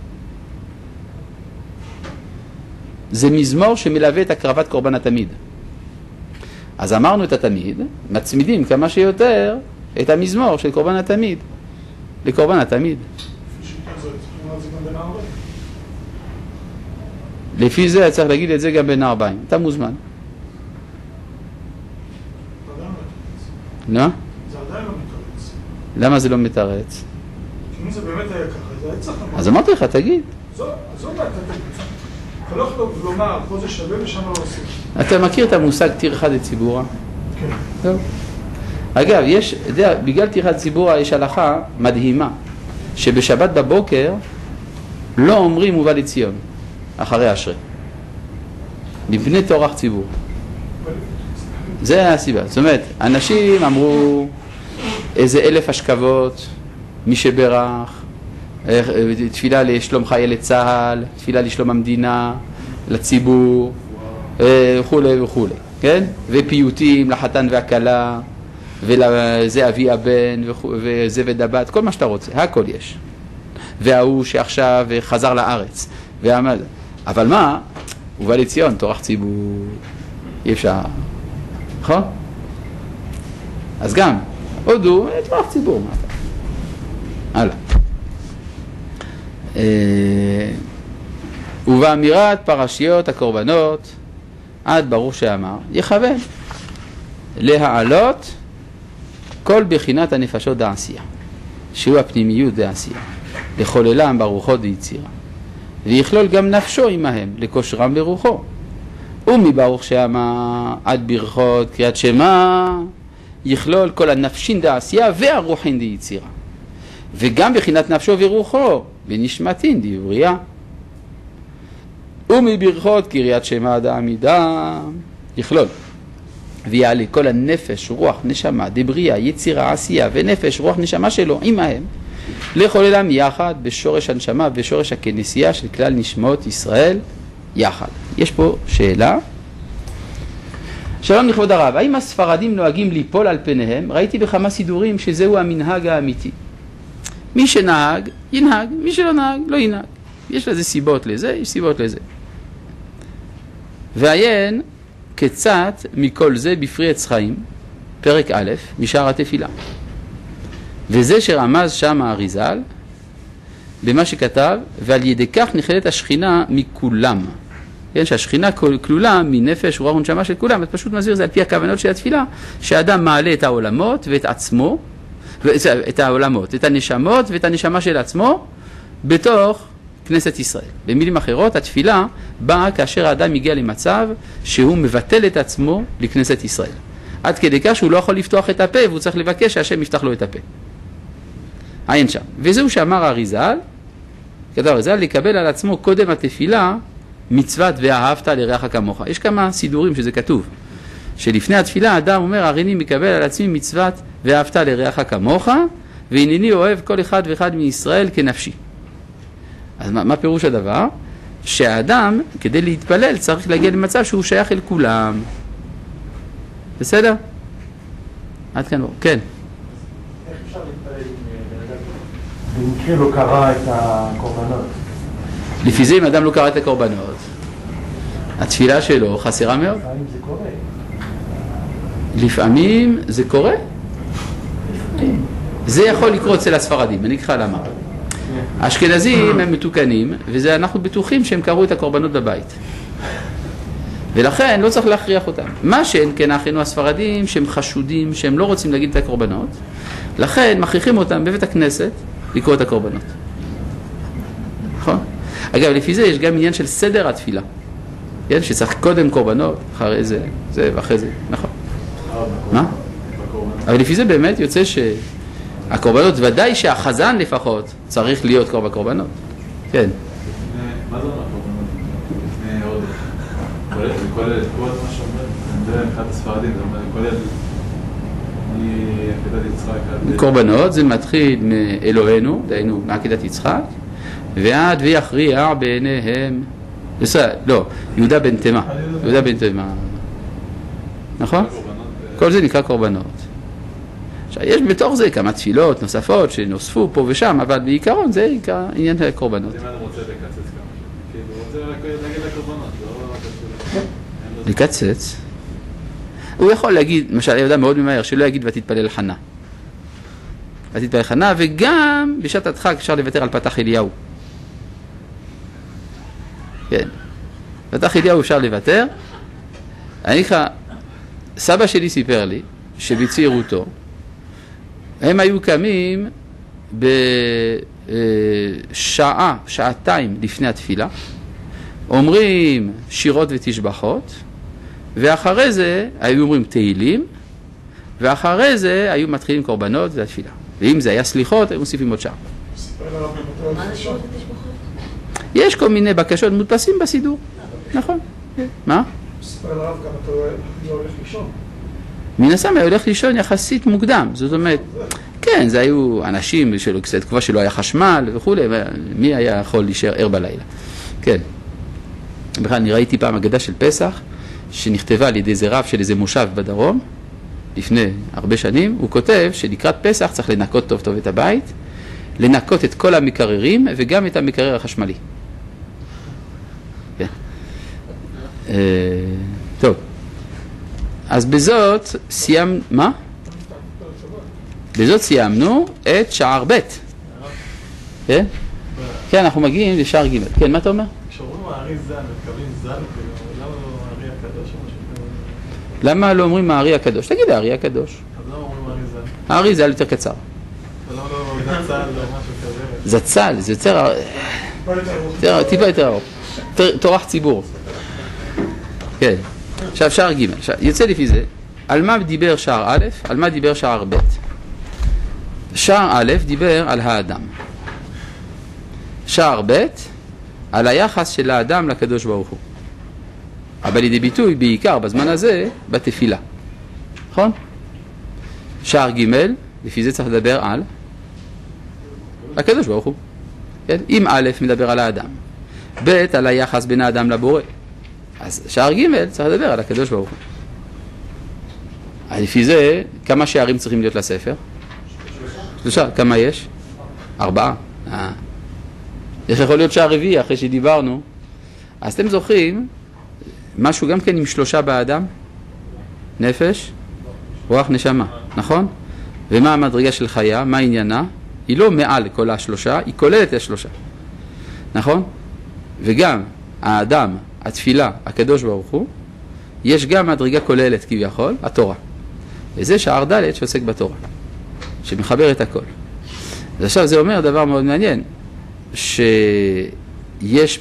זה מזמור שמלווה את הקרבת קורבן התמיד. אז אמרנו את התמיד, מצמידים כמה שיותר את המזמור של קורבן התמיד לקורבן התמיד. לפי זה צריך להגיד את זה גם בין הארבעים. אתה מוזמן. לא? זה עדיין לא מתרץ. למה זה לא מתרץ? אם זה באמת היה ככה, זה היה צריך לומר. אז אמרתי לך, תגיד. זאת אתה לא יכול לומר, פה זה שווה ושם לא עושים. אתה מכיר את המושג טרחה דציבורא? כן. טוב. אגב, בגלל טרחה דציבורא יש הלכה מדהימה, שבשבת בבוקר לא אומרים ובא לציון. אחרי אשרי. מפני טורח ציבור. זה הסיבה. זאת אומרת, אנשים אמרו איזה 1000 השכבות, מי שברך, תפילה לשלום חיילי צה"ל, תפילה לשלום המדינה, לציבור, וכולי וכולי, כן? ופיוטים לחתן והכלה, וזה אבי הבן, וזה ודבת, כל מה שאתה רוצה, הכל יש. והוא שעכשיו חזר לארץ, אבל מה? הוא בא לציון, טורח ציבור, אי אפשר, נכון? אז גם, הודו, טורח ציבור, מה אתה? הלאה. ובאמירת פרשיות הקורבנות, עד ברוך שאמר, יכוון להעלות כל בחינת הנפשות דעשייה, שהוא הפנימיות דעשייה, לחוללם ברוחות ויצירה, ויכלול גם נפשו עמהם, לקושרם ברוחו. ומברוך שאמר עד ברכות קריאת שמע, יכלול כל הנפשין דעשייה והרוחין דיצירה, וגם בחינת נפשו ורוחו, בנשמתין דברייה. ומברכות קריאת שמע דעמידה, יכלול ויעלה כל הנפש, רוח, נשמה, דברייה, יצירה, עשייה ונפש, רוח, נשמה שלו עמהם, לחוללם יחד בשורש הנשמה ובשורש הכנסייה של כלל נשמות ישראל יחד. יש פה שאלה. שלום לכבוד הרב, האם הספרדים נוהגים ליפול על פניהם? ראיתי בכמה סידורים שזהו המנהג האמיתי. מי שנהג ינהג, מי שלא נהג לא ינהג. יש לזה סיבות לזה, יש סיבות לזה. ועיין קצת מכל זה בפרי עץ חיים, פרק א', משער התפילה. וזה שרמז שם האריזל, במה שכתב, ועל ידי כך נחלת השכינה מכולם. כן, שהשכינה כלולה מנפש רוח ונשמה של כולם. את פשוט מסביר, זה על פי הכוונות של התפילה, שהאדם מעלה את העולמות ואת עצמו, את העולמות, את הנשמות ואת הנשמה של עצמו, בתוך כנסת ישראל. במילים אחרות, התפילה באה כאשר האדם הגיע למצב שהוא מבטל את עצמו לכנסת ישראל. עד כדי כך שהוא לא יכול לפתוח את הפה, והוא צריך לבקש שהשם יפתח לו את הפה. עיין שם. וזהו שאמר האריזל, כתב האריזל, לקבל על עצמו קודם התפילה מצוות ואהבת לרעך כמוך. יש כמה סידורים שזה כתוב, שלפני התפילה האדם אומר, הריני מקבל על עצמי מצוות ואהבת לרעך כמוך, והנני אוהב כל אחד ואחד מישראל כנפשי. אז מה פירוש הדבר? שהאדם, כדי להתפלל, צריך להגיע למצב שהוא שייך אל כולם. בסדר? עד כאן, כן. איך אפשר להתפלל עם בן אדם? במקרה לא קרא את הקורבנות. לפי זה אם אדם לא קרא את הקורבנות, התפילה שלו חסרה מאוד. לפעמים זה קורה. לפעמים זה קורה? זה יכול לקרות אצל הספרדים, אני אקרא למה. האשכנזים הם מתוקנים, וזה אנחנו בטוחים שהם קראו את הקורבנות בבית. ולכן לא צריך להכריח אותם. מה שאין כן אחינו הספרדים שהם חשודים, שהם לא רוצים להגיד את הקורבנות, לכן מכריחים אותם בבית הכנסת לקרוא את הקורבנות. נכון? אגב, לפי זה יש גם עניין של סדר התפילה. כן? שצריך קודם קורבנות, אחרי זה, זה ואחרי זה. נכון. מה? אבל לפי זה באמת יוצא שהקורבנות, ודאי שהחזן לפחות, צריך להיות כבר בקורבנות. כן. מה זה אומר קורבנות? לפני עוד... זה כולל את כל מה שאומר, זה מבחינת הספרדים, זה אומר, כולל מעקדת יצחק. קורבנות זה מתחיל מאלוהינו, דהיינו מעקדת יצחק, ועד ויכריע בעיניהם, לא, יהודה בן תימה, יהודה בן תימה, נכון? כל זה נקרא קורבנות. עכשיו, יש בתוך זה כמה תפילות נוספות שנוספו פה ושם, אבל בעיקרון זה עניין של קורבנות. אם אני רוצה לקצץ כמה שנים, כאילו, רוצה להגיד לקורבנות, לא... לקצץ? הוא יכול להגיד, למשל, יהודה מאוד ממהר, שלא יגיד ותתפלל חנה. ותתפלל חנה, וגם בשעת הדחק אפשר לוותר על פתח אליהו. כן. פתח אליהו אפשר לוותר. אני אקרא, סבא שלי סיפר לי, שבצעירותו, הם היו קמים בשעה, שעתיים לפני התפילה, אומרים שירות ותשבחות, ואחרי זה היו אומרים תהילים, ואחרי זה היו מתחילים קורבנות והתפילה. ואם זה היה סליחות, היו מוסיפים עוד שעה. מה זה שירות ותשבחות? יש כל מיני בקשות מודפסים בסידור, נכון? מה? ספר לרב גם אתה לא הולך לישון. מן הסתם היה הולך לישון יחסית מוקדם, זאת אומרת, כן, זה היו אנשים תקופה שלא היה חשמל וכו', מי היה יכול להישאר ער בלילה? כן. בכלל, אני ראיתי פעם אגדה של פסח, שנכתבה על ידי איזה רב של איזה מושב בדרום, לפני הרבה שנים, הוא כותב שלקראת פסח צריך לנקות טוב טוב את הבית, לנקות את כל המקררים וגם את המקרר החשמלי. כן. טוב. אז בזאת סיימנו, מה? בזאת סיימנו את שער ב'. כן? כן, אנחנו מגיעים לשער ג'. כן, מה אתה אומר? כשאומרים הארי ז"ל, מתכוונים ז"ל, למה לא הארי הקדוש או משהו כזה? למה לא אומרים הארי הקדוש? תגיד הארי הקדוש. אז למה אומרים הארי ז"ל? הארי ז"ל יותר קצר. למה לא זצ"ל או משהו כזה? זצ"ל, זה טיפה יותר ארוך. תורך ציבור. כן. עכשיו שער ג'. יוצא לפי זה, על מה דיבר שער א', על מה דיבר שער ב'. שער א' דיבר על האדם. שער ב' על היחס של האדם לקדוש ברוך הוא. אבל לידי ביטוי בעיקר בזמן הזה בתפילה. נכון? שער ג' לפי זה צריך לדבר על הקדוש ברוך הוא. כן? אם א' מדבר על האדם, ב' על היחס בין האדם לבורא. אז שער ג' צריך לדבר על הקדוש ברוך הוא. אז לפי זה, כמה שערים צריכים להיות לספר? 3. כמה יש? 4. איך יכול להיות שער רביעי אחרי שדיברנו? אז אתם זוכרים, משהו גם כן עם 3 באדם? נפש, רוח, נשמה, נכון? ומה המדרגה של חיה? מה עניינה? היא לא מעל כל 3, היא כוללת 3. נכון? וגם האדם, התפילה, הקדוש ברוך הוא, יש גם מדרגה כוללת כביכול, התורה. וזה שער ד' שעוסק בתורה, שמחבר את הכל. אז עכשיו זה אומר דבר מאוד מעניין, שיש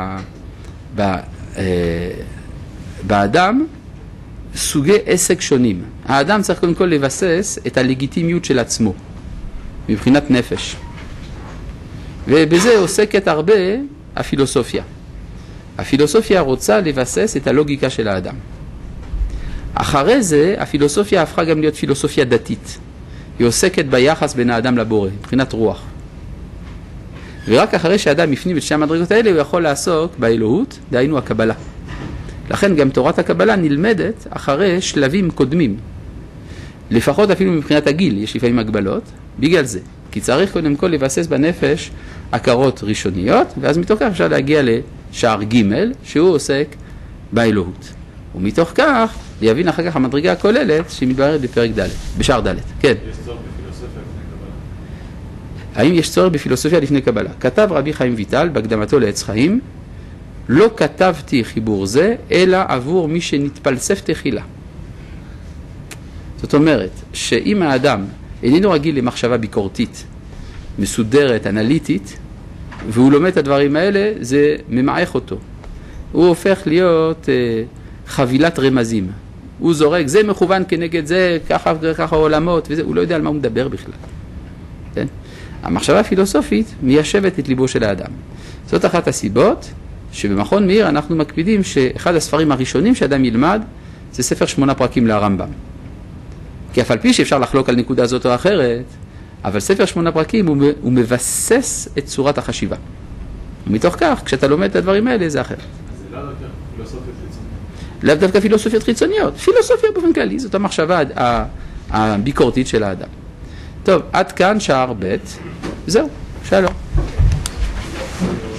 באדם סוגי עסק שונים. האדם צריך קודם כל לבסס את הלגיטימיות של עצמו, מבחינת נפש. ובזה עוסקת הרבה הפילוסופיה. הפילוסופיה רוצה לבסס את הלוגיקה של האדם. אחרי זה, הפילוסופיה הפכה גם להיות פילוסופיה דתית. היא עוסקת ביחס בין האדם לבורא, מבחינת רוח. ורק אחרי שהאדם יפנים את שתי המדרגות האלה, הוא יכול לעסוק באלוהות, דהיינו הקבלה. לכן גם תורת הקבלה נלמדת אחרי שלבים קודמים. לפחות אפילו מבחינת הגיל, יש לפעמים הגבלות, בגלל זה. כי צריך קודם כל לבסס בנפש הכרות ראשוניות, ואז מתוך כך אפשר להגיע לשער ג' שהוא עוסק באלוהות. ומתוך כך להבין אחר כך המדרגה הכוללת שמתבררת בפרק ד', בשער ד'. כן. יש צורך בפילוסופיה לפני קבלה? האם יש צורך בפילוסופיה לפני קבלה? כתב רבי חיים ויטל בהקדמתו לעץ חיים, לא כתבתי חיבור זה, אלא עבור מי שנתפלסף תחילה. זאת אומרת, שאם האדם איננו רגיל למחשבה ביקורתית, מסודרת, אנליטית, והוא לומד את הדברים האלה, זה ממעך אותו. הוא הופך להיות חבילת רמזים. הוא זורק, זה מכוון כנגד זה, ככה עולמות, וזה, הוא לא יודע על מה הוא מדבר בכלל. כן? המחשבה הפילוסופית מיישבת את ליבו של האדם. זאת אחת הסיבות שבמכון מאיר אנחנו מקפידים שאחד הספרים הראשונים שאדם ילמד זה ספר 8 פרקים לרמב"ם. כי אף על פי שאפשר לחלוק על נקודה זאת או אחרת, אבל ספר 8 פרקים הוא מבסס את צורת החשיבה. ומתוך כך, כשאתה לומד את הדברים האלה, זה אחרת. אז זה לא דווקא פילוסופיות חיצוניות. לאו דווקא פילוסופיות חיצוניות. פילוסופיה באופן כללי, זאת המחשבה הביקורתית של האדם. טוב, עד כאן שער ב', זהו, שלום.